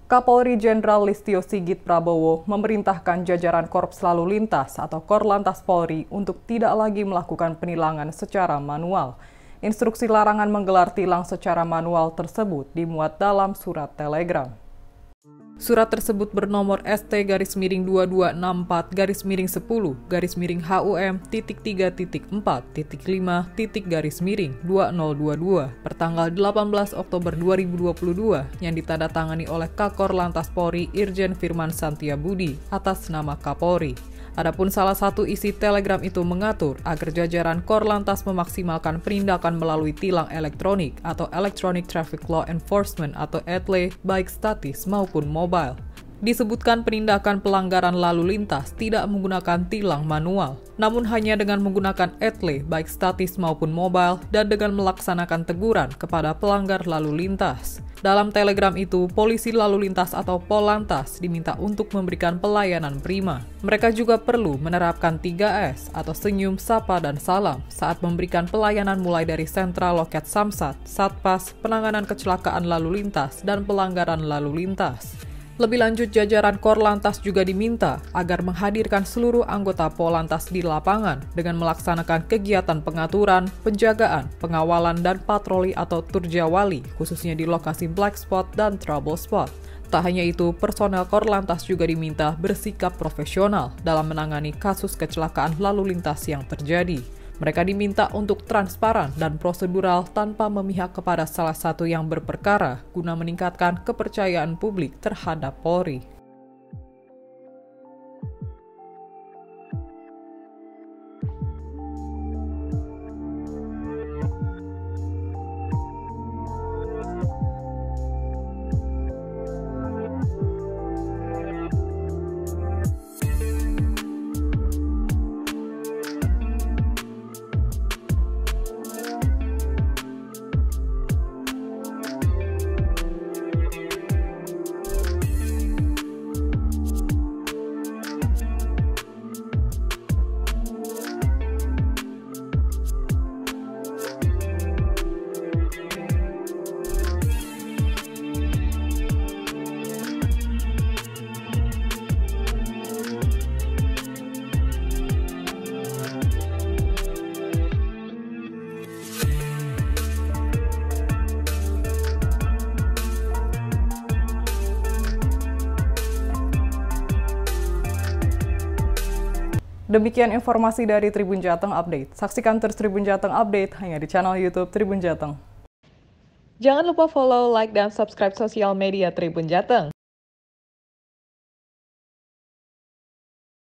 Kapolri Jenderal Listio Sigit Prabowo memerintahkan jajaran Korps Lalu Lintas atau Korlantas Polri untuk tidak lagi melakukan penilangan secara manual. Instruksi larangan menggelar tilang secara manual tersebut dimuat dalam surat telegram. Surat tersebut bernomor ST-1022-4-10-3.4.5.2022 pertanggal 18 Oktober 2022 yang ditandatangani oleh Kakor Lantas Polri Irjen Firman Santiabudi atas nama Kapolri. Adapun salah satu isi telegram itu mengatur agar jajaran Korlantas memaksimalkan penindakan melalui tilang elektronik atau Electronic Traffic Law Enforcement atau ETLE baik statis maupun mobile. Disebutkan penindakan pelanggaran lalu lintas tidak menggunakan tilang manual, namun hanya dengan menggunakan ETLE baik statis maupun mobile dan dengan melaksanakan teguran kepada pelanggar lalu lintas. Dalam telegram itu, polisi lalu lintas atau Polantas diminta untuk memberikan pelayanan prima. Mereka juga perlu menerapkan 3S atau senyum, sapa, dan salam saat memberikan pelayanan mulai dari sentral loket Samsat, Satpas, penanganan kecelakaan lalu lintas, dan pelanggaran lalu lintas. Lebih lanjut, jajaran Korlantas juga diminta agar menghadirkan seluruh anggota Polantas di lapangan dengan melaksanakan kegiatan pengaturan, penjagaan, pengawalan, dan patroli atau turjawali, khususnya di lokasi black spot dan trouble spot. Tak hanya itu, personel Korlantas juga diminta bersikap profesional dalam menangani kasus kecelakaan lalu lintas yang terjadi. Mereka diminta untuk transparan dan prosedural tanpa memihak kepada salah satu yang berperkara guna meningkatkan kepercayaan publik terhadap Polri. Demikian informasi dari Tribun Jateng Update. Saksikan terus Tribun Jateng Update hanya di channel YouTube Tribun Jateng. Jangan lupa follow, like, dan subscribe sosial media Tribun Jateng.